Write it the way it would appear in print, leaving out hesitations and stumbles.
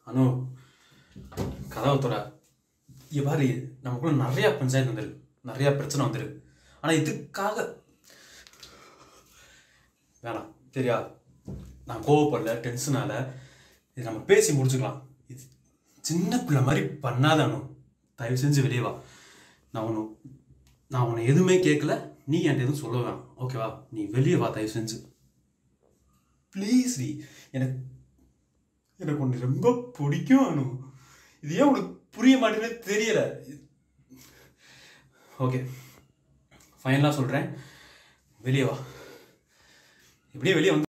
அனு கதவை தொட. இவ்வாறு நமக்குள்ள நிறையா பஞ்சாயத்து வந்துருக்கு, நிறையா பிரச்சனை வந்துருக்கு. ஆனால் இதுக்காக வேணாம் சரியா? நான் கோவப்படல, டென்ஷனால. இது நம்ம பேசி முடிச்சுக்கலாம். இது சின்ன பிள்ளை மாதிரி பண்ணாதானோ. தயவு செஞ்சு வெளியே வா. நான் உன்னை எதுவுமே கேட்கல, நீ என்கிட்ட எதுவும் சொல்ல வேணாம், ஓகேவா? நீ வெளியே வா தயவு செஞ்சு ப்ளீஸ். எனக்கு ஒன்று ரொம்ப பிடிக்கும் அனு. இது ஏன் உனக்கு புரிய மாட்டேன்னு தெரியல. ஓகே ஃபைனலாக சொல்கிறேன், வெளியே வா. இப்படியே வெளியே வந்து